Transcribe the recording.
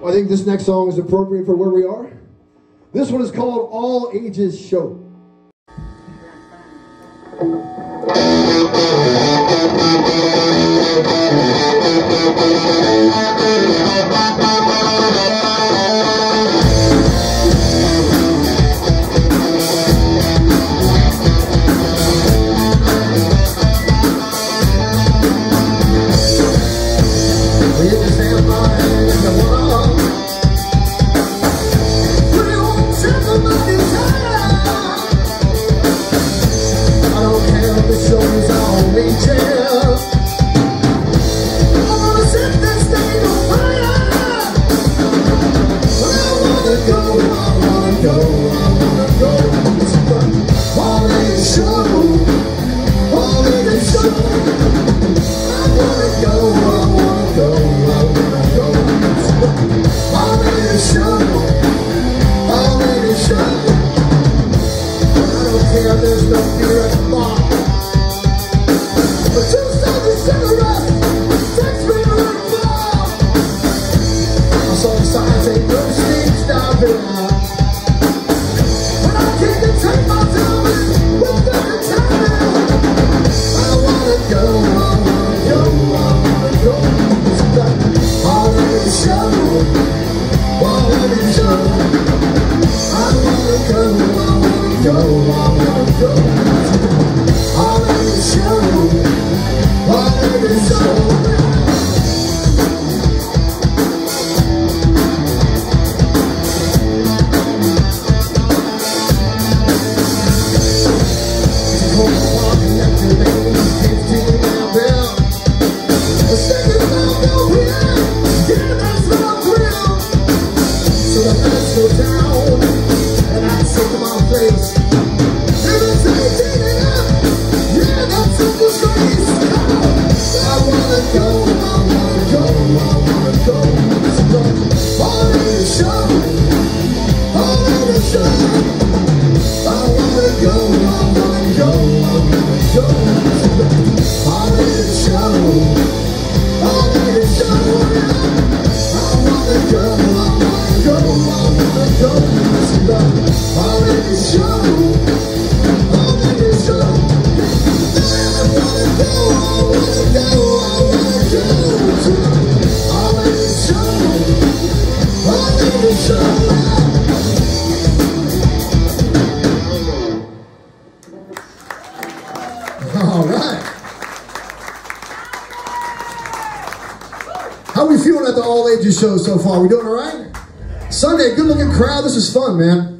I think this next song is appropriate for where we are. This one is called All Ages Show. How we feeling at the All Ages show so far? We doing all right? Sunday, good looking crowd. This is fun, man.